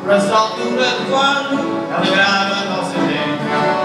por essa altura do ano, alegrar a nossa gente.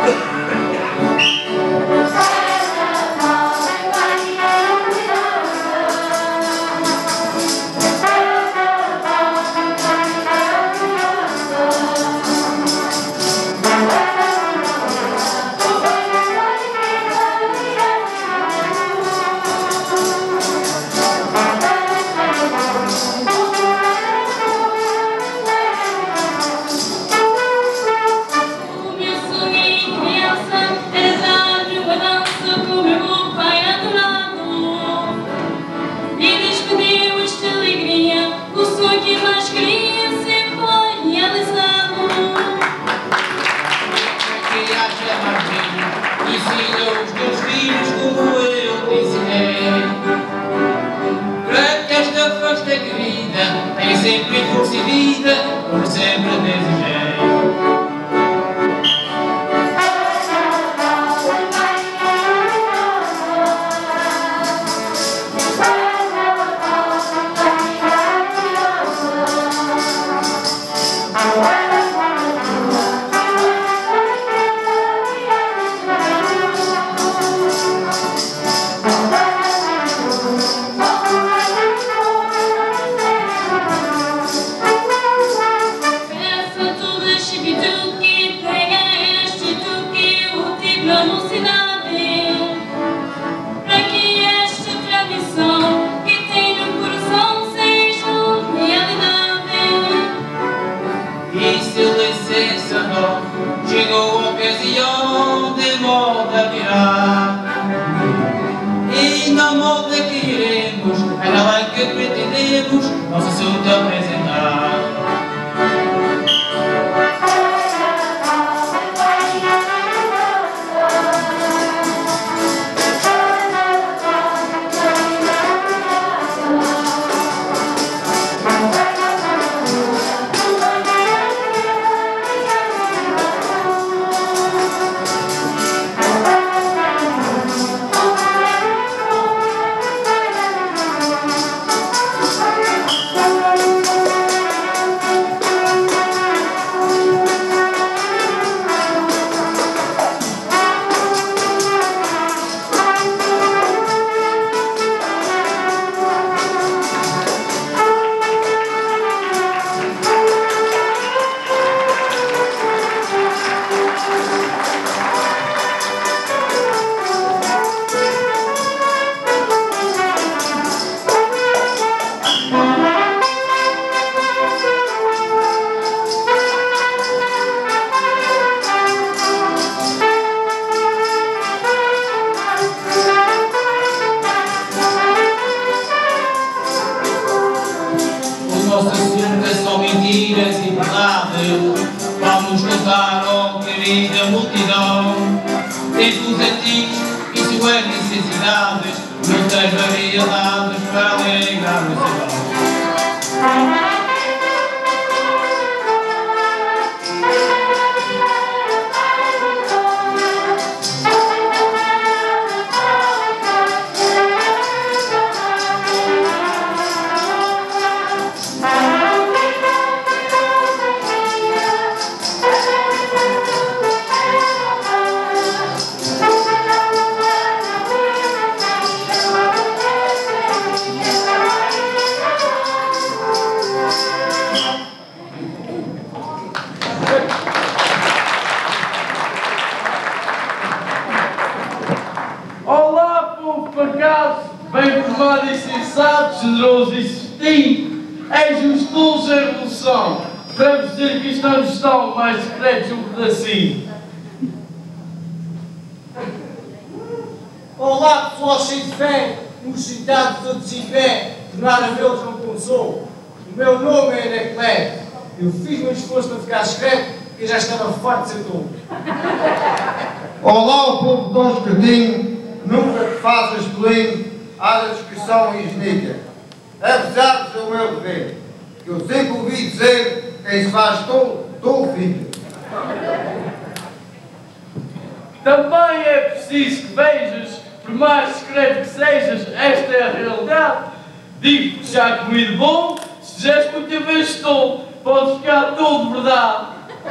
Sempre força e vida, por sempre desejei. Chegou a ocasião de moda virar, e na moda que iremos, é na lei que pretendemos nosso assunto apresentar. São mentiras e verdades, vamos contar ao querida multidão. Tempos antigos e suas necessidades, muitas variedades para alegrar o serão. Olá, povo pacado, bem formado e sensato, generoso e certinho, és os tolos em revolução. Vamos dizer que isto não estão mais secretos um pedacinho. Olá, pessoal cheio de fé, uns sentados, outros em pé, tornar a vê-los não consolo. O meu nome é Anacleto. Eu fiz meu esforço para ficar discreto, porque eu já estava farto de ser tolo. Olá, o povo de Dom Escardinho, nunca te faças pelinho à discussão higiênica. Avisar-vos é o meu dever, que eu sempre ouvi dizer quem se faz tolo, tolo fica. Também é preciso que vejas, por mais secreto que sejas, esta é a realidade. Digo que já comi de bom, se quiseres muita vez estou, pode ficar tudo verdade.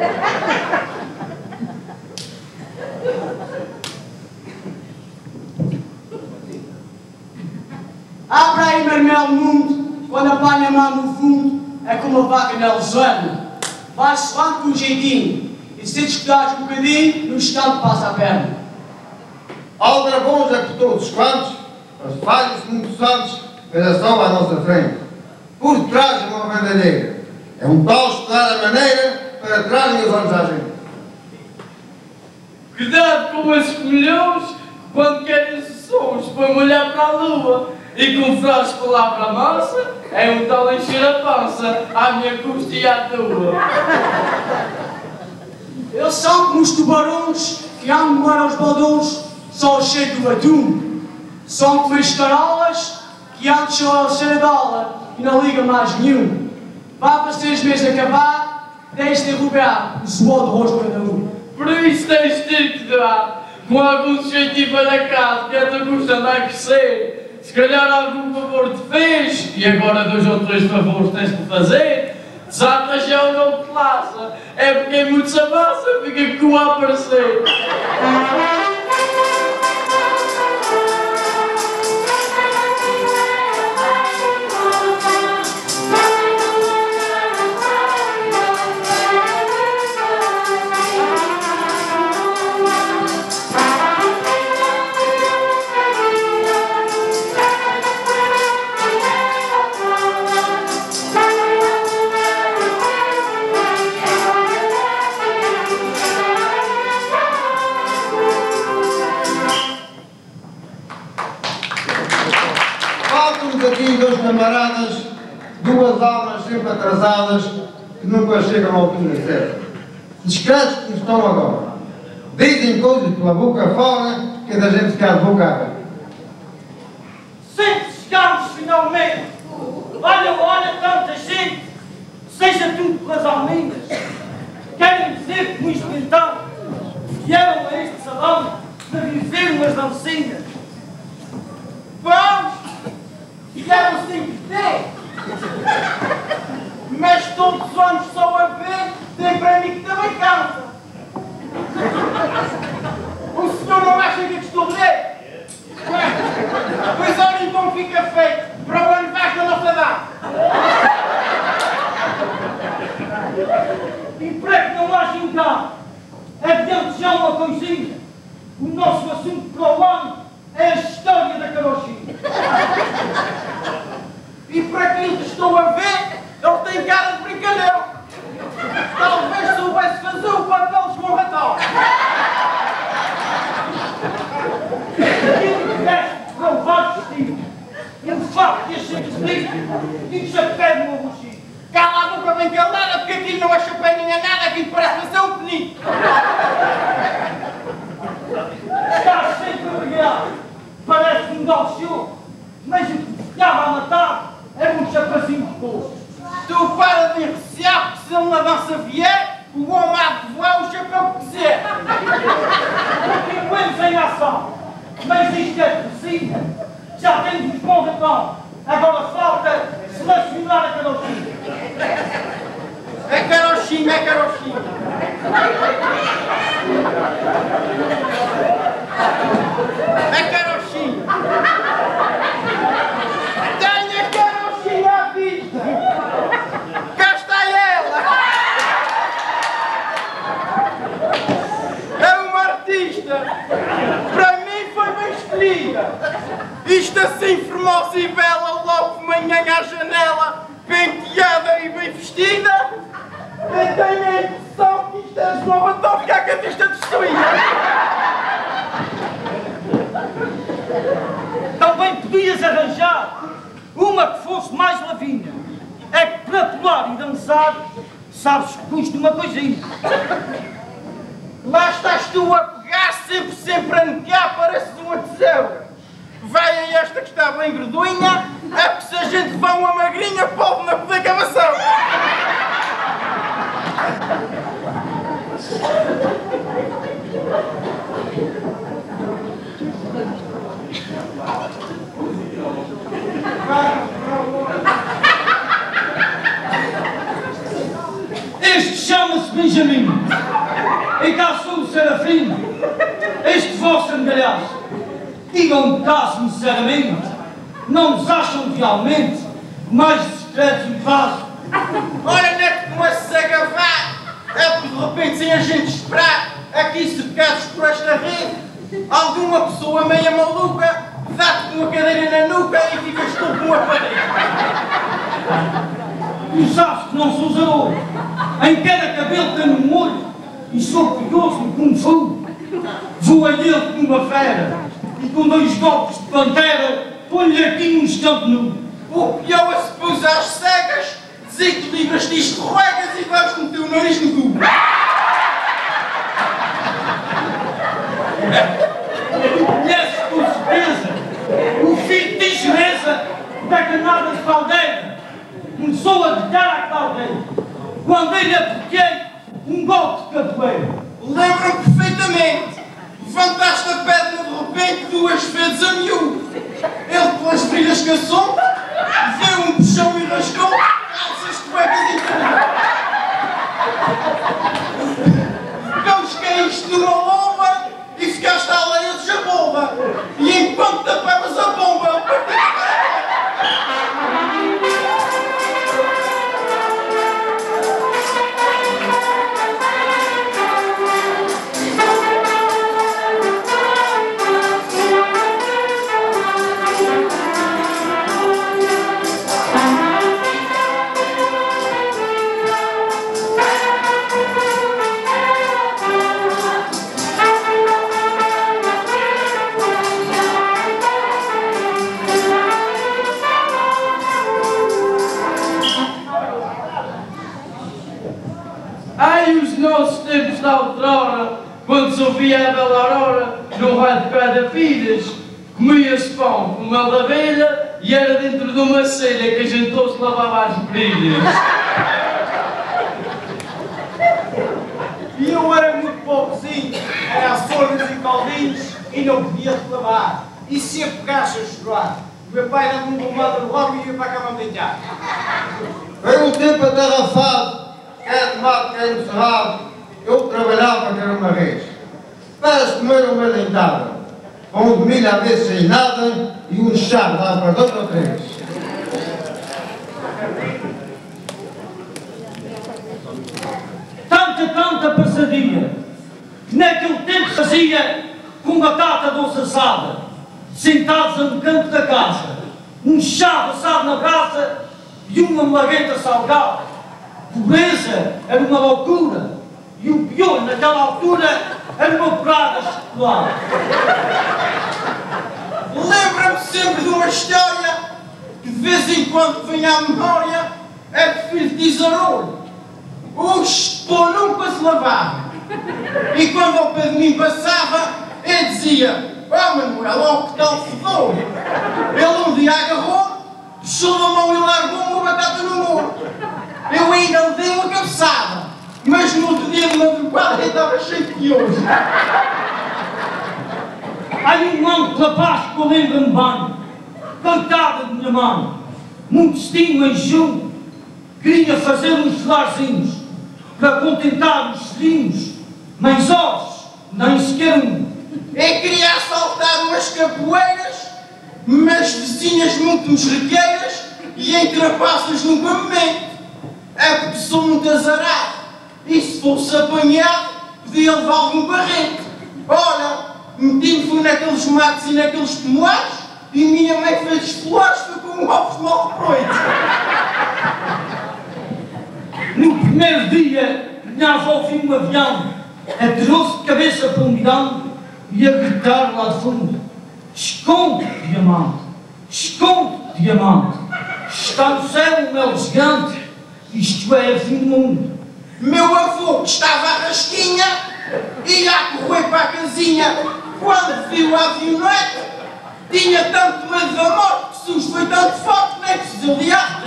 Abra aí, Marmelo Mundo, quando apanha a mão no fundo, é como a vaca na Lesana. Vai-se lá com um jeitinho, e se descuidares um bocadinho, no instante passa a perna. Aldrabões é por todos os cantos, as falhas muito santos, mas estão à nossa frente. Por trás de uma bandalheira. É um tal estudar a maneira para trás os olhos à gente. Cuidado com esses milhões, quando querem sons, põe olhar para a lua. E com frases de palavra mansa, é um tal encher a pança, à minha custa e à tua. Eles são como os tubarões que há no mar aos baldões, só o cheiro do atum. São como as carolas que há de só ao cheiro da aula e não liga mais nenhum. Vá para 6 meses acabar, deixe de derrubar o suor do rosto de cada um. Por isso tens de ter cuidado com algum sujeito para casa, que a tua custa anda a crescer. Se calhar algum favor te fez, e agora 2 ou 3 favores tens de fazer, desata já o não te laça. É porque muito se amassa, fica com a aparecer. Aqui 2 camaradas, 2 almas sempre atrasadas, que nunca chegam à altura certa. Discretos como estão agora. Dizem coisas pela boca fora, que é da gente ficar de boca aberta. Sempre chegamos finalmente. Olha tanta gente, seja tudo pelas alminhas. Querem dizer que no isto então vieram a este salão para viver umas dancinhas. Vamos! Vieram sem ter, mas todos os anos só a ver, tem para mim que também cansa. O senhor não acha que estou a ver? Pois olha, então fica feito, para o ano vais da nossa data. E para que não haja engano, adiante já uma coisinha. O nosso assunto para o ano é a história da carochinha. E para quem te estou a ver, ele tem cara de brincalhão. Talvez soubesse fazer o papel de esmorratão. E tiveste provado vestido. E o facto de ser vestido e de chapéu no meu roxinho. Cala a boca bem calada, porque aqui não é chapéu nem é nada, aqui parece ser um penito. Estás sempre obrigado. Parece um galchão, mas o que te ficava a matar era um chapazinho de bolso. Tu para de recear, porque se ele na dança vier, o homem há de voar o chapéu que quiser. Continuemos em ação, mas isto é possível. Já temos os bons então. Agora falta selecionar a carochinha. É carochinha, é carochinha. É carochinha. Tenha carochinha à vista. Cá está ela. É uma artista. Para mim foi bem escolhida. Isto assim formosa e bela, logo de manhã à janela, penteada e bem vestida. Eu tenho a impressão que isto é nova para ficar com a vista destruída. Também podias arranjar uma que fosse mais lavinha. É que para pular e dançar, sabes que custa uma coisinha. Lá estás tu a pegar sempre a negar, pareces uma tesoura. Vai a esta que está bem gordinha, é que se a gente vá uma magrinha, pode não poder cavação. Chama-se Benjamin. E cá sou o Serafim. Este vosso engalhaço. Digam-me cá sinceramente, não nos acham realmente mais discretos e fáceis? Ora, não é que começas a gavar, é porque de repente, sem a gente esperar, aqui cercados por esta rede, alguma pessoa meia maluca dá-te com uma cadeira na nuca e ficas tu com a parede. Tu sabes que não sou zarouro. Em cada cabelo tenho um olho e sou perigoso no Kung Fu. Voa ele como uma fera e com 2 golpes de pantera põe-lhe aqui um instante nu. O pior é se pôs às cegas, desequilibras-te e escorregas e vais com o teu nariz no cu. Tu conheces com certeza o filho de Gereza da granada de Caldeira. Começou a gritar à Caldeira quando ele apliquei um golpe de capoeira. Lembro-me perfeitamente. Levantaste a pedra de repente 2 vezes a miúdo. Ele pelas brilhas caçou, deu um puxão e rasgou, calças, cuecas e tudo. Depois caíste numa lomba e ficaste à leia de jaboba. E enquanto tapavas a bomba, ele partiu. Ai, os nossos tempos da outrora, quando se ouvia a bela aurora, no raio de pedra filhas, comia-se pão com mel da abelha e era dentro de uma selha que a gente todos lavava as brilhas. E eu era muito pobrezinho, era às fornas e caldinhos e não podia reclamar. E sempre pegaste a chorar. O meu pai dava-me um bombado no rabo e ia para a cama deitar. Foi um tempo atarrafado, quer de mato, quer de cerrado, eu trabalhava que era uma vez. Para comer uma dentada, com um milho a ver sem nada e um chá lá para 2 ou 3. Tanta passadinha, que naquele tempo fazia com batata doce assada, sentados no canto da casa, um chá assado na brasa e uma malagueta salgada. Pobreza era uma loucura e o pior naquela altura era uma porrada de chocolate. Lembra-me sempre de uma história que de vez em quando vem à memória, é que filho de Isarouro. O pô nunca se lavava. E quando ao pé de mim passava, ele dizia: "Oh Manuel, ó que tal fedor!" Ele um dia agarrou, puxou a mão e largou uma batata no muro. Eu ainda lhe dei uma cabeçada, mas no outro dia de madrugada ele estava cheio de piolhos. Aí um ano de rapaz que eu lembro-me bem, coitada de minha mãe, muito estima em junho, queria fazer uns larzinhos para contentar os filhinhos, mas ossos, nem sequer um. Eu queria assaltar umas capoeiras, mas vizinhas muito mesrequeiras e entrapaças nunca me meto. É porque sou muito azarado e se fosse apanhado podia levar algum barrete. Olha, meti-me fui naqueles matos e naqueles pomoares e minha mãe fez exploros foi como ovos mal de proito. No primeiro dia, minha avó ouviu um avião, atirou-se de cabeça para um mirão e a gritar lá de fundo: "Esconde, diamante! Esconde, diamante! Está no céu um mel gigante! Isto é o fim do mundo!" Meu avô, que estava à rasquinha, ia a correr para a casinha quando viu a avionete. Tinha tanto medo da morte que o susto foi tanto forte que nem precisou de ar.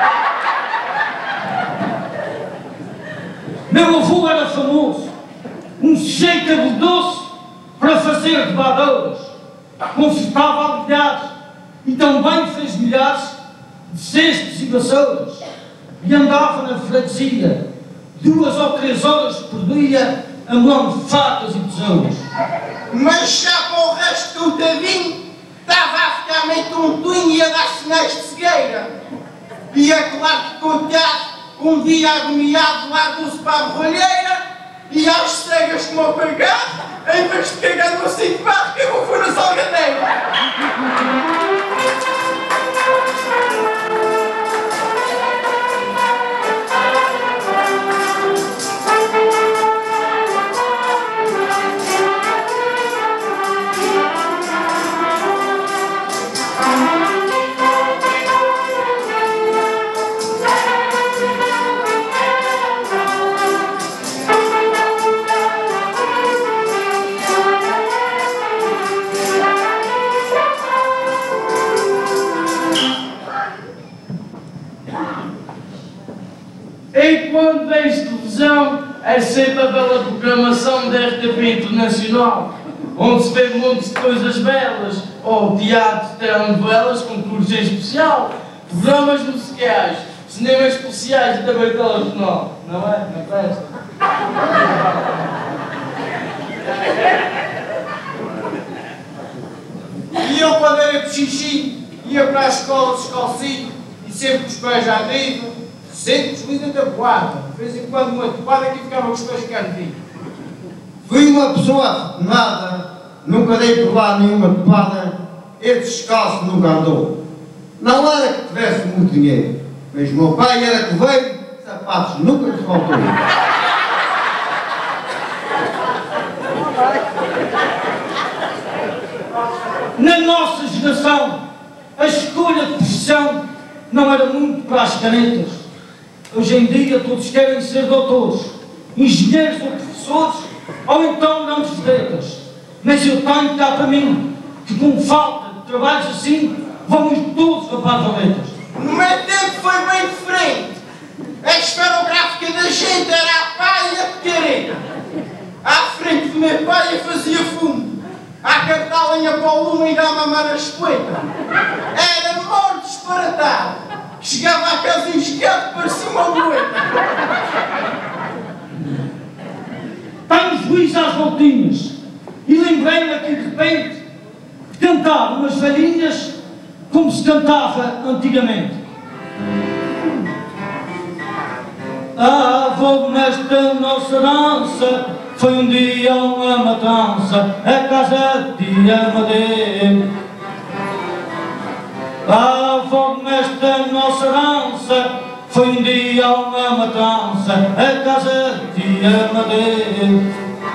Meu avô era famoso, um sujeito habilidoso para fazer debadouras, consertava habilidades e também fez milhares de cestos e vassouras e andava na freguesia 2 ou 3 horas por dia a mão de facas e tesouros. Mas já para o resto do tadinho, estava a ficar meio tontinho e a dar sinais de cegueira. E é claro que contado, um dia agoniado largou-se para a borralheira e às cegas como ao pagado, em vez de cagar no cinto de barro, cagou foi na salgadeira. E quando vês televisão, é sempre a bela programação da RTP Internacional, onde se vê montes de coisas belas, ou teatro, telenovelas, concursos em especial, programas musicais, cinemas especiais e também telejornal. Não é? Não presta? E eu, quando era xixi, ia para a escola descalcinho e sempre com os pés à driva, sempre deslida da boada. De vez em quando uma topada que ficava com os pés cantinhos. Fui uma pessoa afortunada, nunca dei por lá nenhuma topada, esse descalço nunca andou. Não era que tivesse muito dinheiro, mas o meu pai era coveiro, sapatos nunca lhe faltou. Na nossa geração, a escolha de profissão não era muito para as canetas. Hoje em dia todos querem ser doutores, engenheiros ou professores, ou então grandes vedetas. Mas eu tenho cá para mim que com falta de trabalhos assim, vamos todos rapar valetas. No meu tempo foi bem diferente. A esferográfica da gente era a pá e a pequena. À frente do meu pai eu fazia fundo. À carta lenha para o lume e dar mamar a espoeta. Era morto disparatado. Chegava à casa enxergado, parecia uma moita. Tenho juízo às voltinhas e lembrei-me aqui de repente de cantar umas velhinhas como se cantava antigamente. A avó nesta nossa dança foi um dia uma matança, a casa de tia Madeira. A avó nesta nossa dança foi um dia uma matança, a casa de tia Madeira.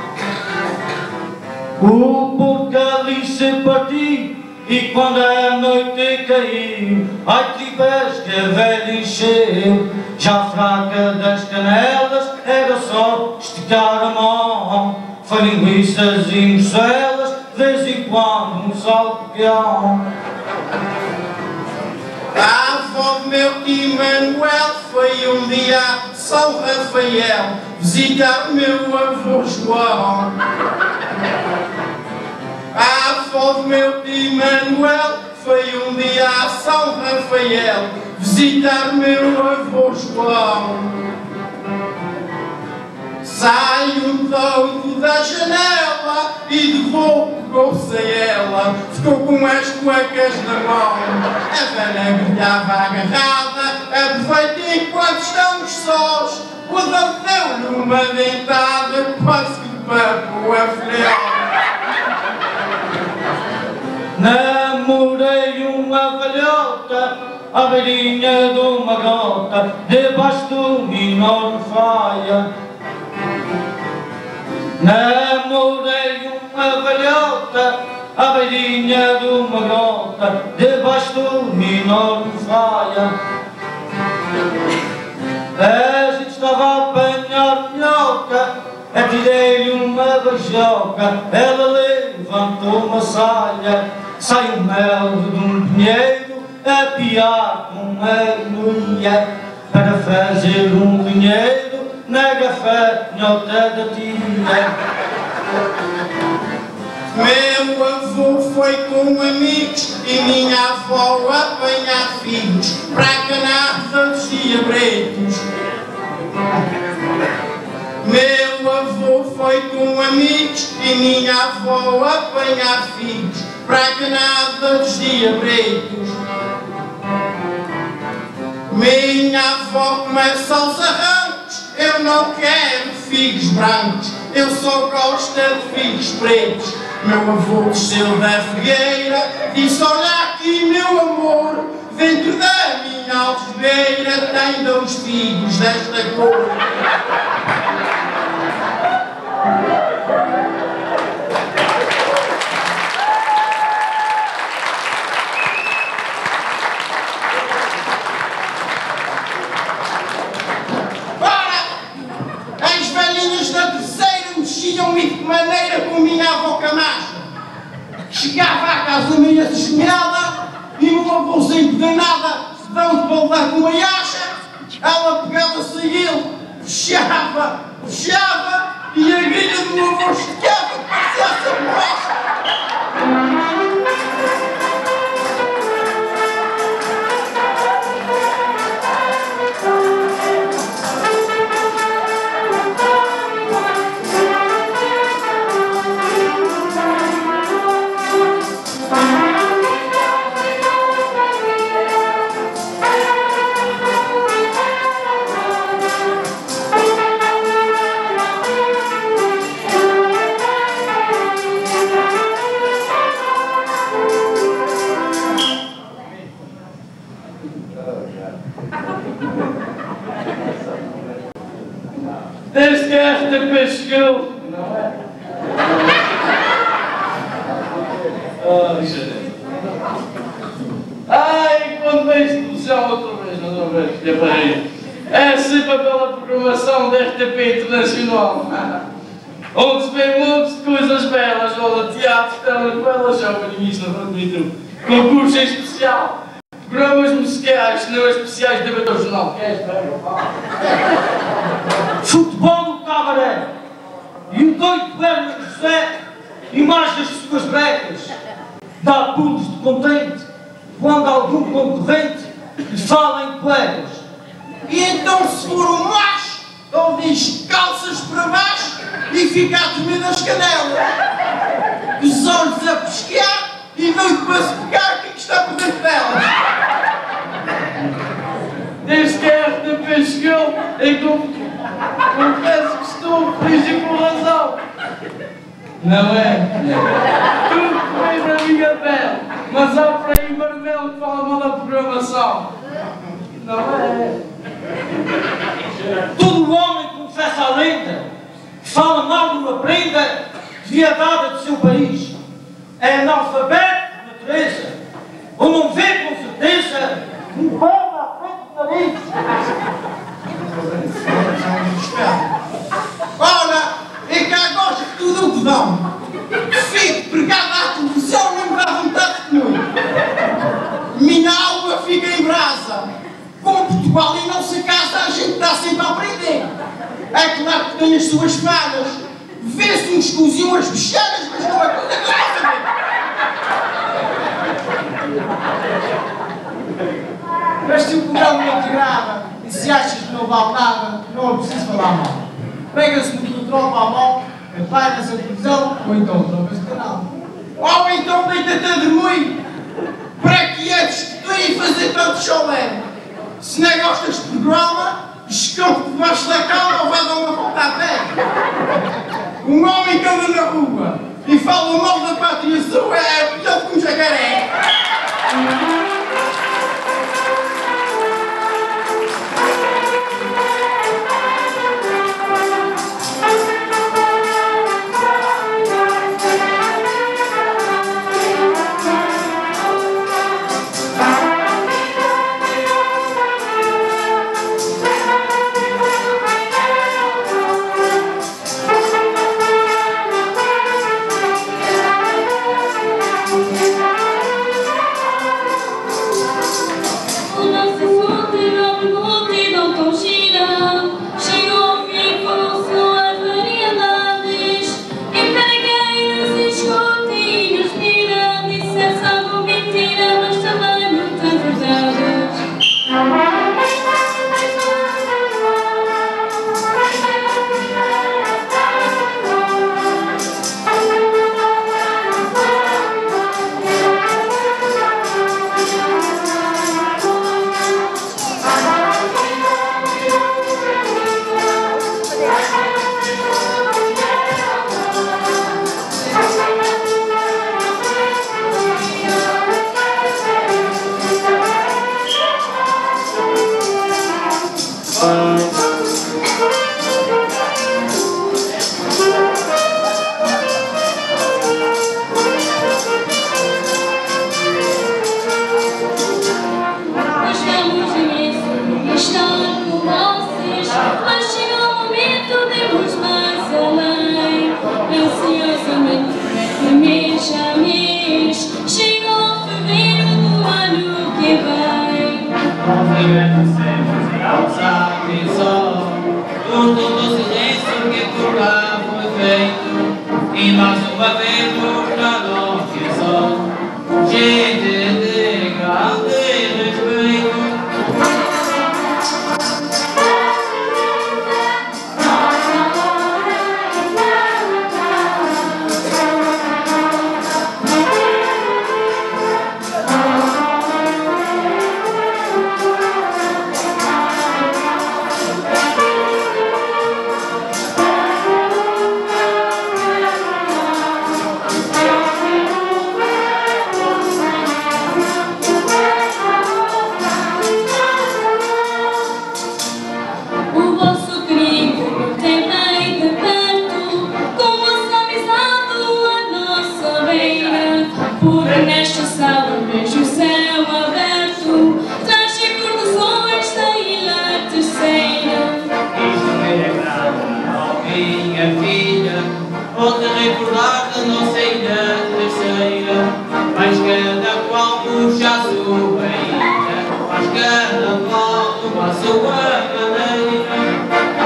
O porco ali se partiu e quando a noite caiu, ai tripas que a velha encheu, já fraca das canelas, era só esticar a mão. Foi linguiças e morcelas, de vez em quando um salpião. A avó do meu tio Manuel foi um dia a São Rafael visitar o meu avô João. A avó do meu tio Manuel foi um dia a São Rafael visitar o meu avô João. Sai um doido da janela e de roubo pegou-se a ela, ficou com as cuecas na mão. A velha gritava agarrada, aproveita enquanto estamos sós. O dono deu-lhe uma dentada, quase que papou a filhão. Namorei uma velhota à beirinha de uma grota, debaixo de uma enorme faia. Namorei uma velhota à beirinha de uma grota, debaixo de uma enorme faia. A gente estava a apanhar minhoca, atirei-lhe uma beijoca, ela levantou uma saia. Sai o mel de um pinheiro a piar com uma mulher para fazer um dinheiro na gafanhota da tia. Meu avô foi com amigos e minha avó apanhar filhos para a canada dos diabretos. foi com amigos e minha avó apanhar figos para a canada dos diabreitos. Minha avó começa aos arrancos, eu não quero figos brancos, eu só gosto de figos pretos. Meu avô desceu da fogueira, disse: olha aqui meu amor, dentro da minha alvebeira tem 2 figos desta cor. Mexiam-me de maneira com a minha avó Camacha. Chegava à casa meia despenhada e uma avózinha empedanada, dando para levar com uma acha, ela pegava-se a ele, puxava e a grelha do meu avô esticava que parecia essa borracha. Desde que esta pescou, não é? Ai, quando vem explosão outra vez, que aparelho. É sempre pela programação da RTP Internacional, onde se vê muitas coisas belas, olha, teatro, telenovelas, jovens, concurso em especial, programas musicais, cinema especiais de debatador jornal. Queres ver? Futebol no cabaré. E o doido Berno José e mais das suas brecas. Dá pulos de contente quando algum concorrente lhe fala em colegas. E então se for um macho, ele diz calças para baixo e fica a tremer das canelas. Os olhos a pescar e doido para se pegar o que está por dentro delas. Desde que a RTP chegou, confesso que estou feliz e com razão. Não é? Tudo bem na minha pele, mas há por aí marmelo que fala mal da programação. Não é? Todo homem confessa a lenda, fala mal de uma prenda viadada do seu país. É analfabeto por natureza, ou não vê com certeza um pão à frente do nariz. Ora, é cá gosto de tudo o que dão. Fico pregado à televisão, não me dá vontade de comer. Minha alma fica em brasa. Com Portugal e não se casa, a gente está sempre a aprender. É claro que tem as suas falhas. Vê-se uns cozinham as bichanas, mas não é coisa que eu posso saber. Mas se o programa não te grava e se achas que não vale nada, não é preciso falar mal. Pega-se no tropa à mão, vai nessa televisão, ou então troca-se de canal. Ou então deita-te a dormir. Para que é destituir e fazer tanto cholé? Se não gostas de programa, esconde-te debaixo da cama ou vai dar uma volta a pé. Um homem que anda na rua e fala mal da pátria sua é pior que um jacaré. E mais uma vez mostraram que são gente de grande respeito. Pode recordar da nossa ilha terceira, mas cada qual puxa a sua ilha, mas cada qual toma a sua maneira.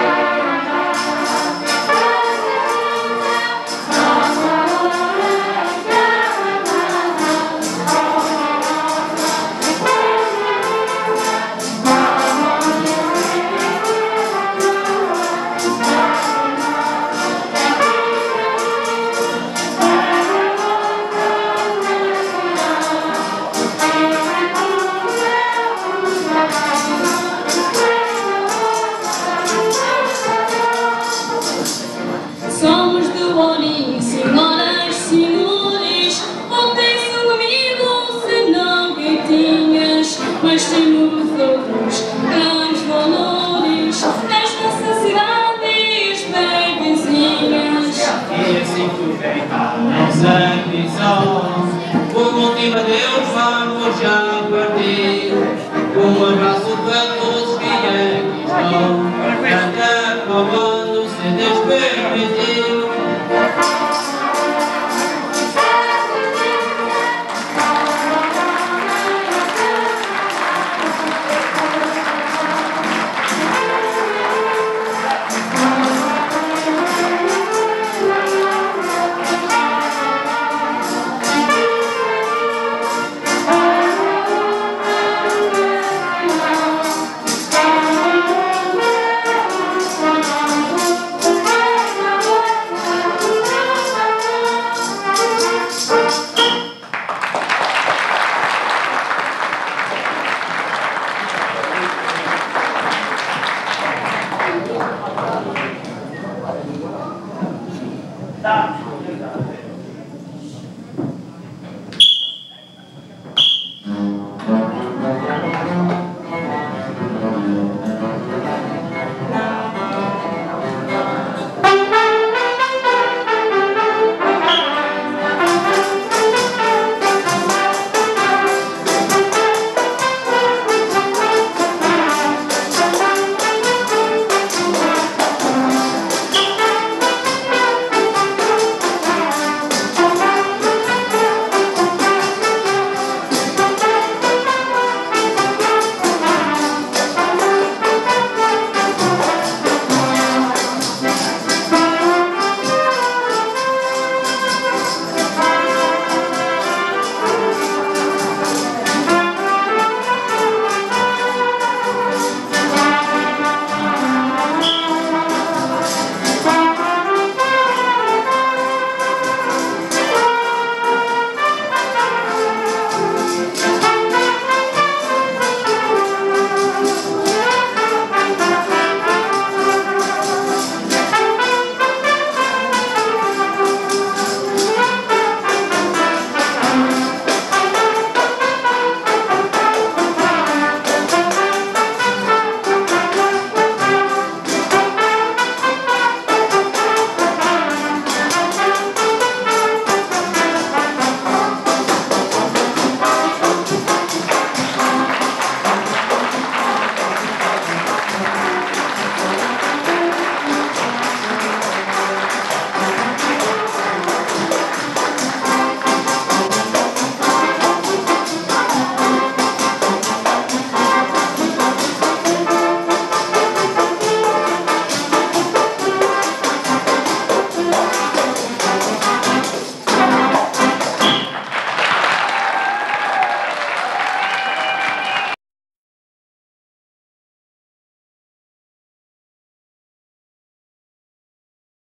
Somos do Olim, senhoras, senhores, voltem-se comigo, senão quentinhas, mas temos outros grandes valores nas necessidades bem vizinhas. E assim tu vem, não sangue.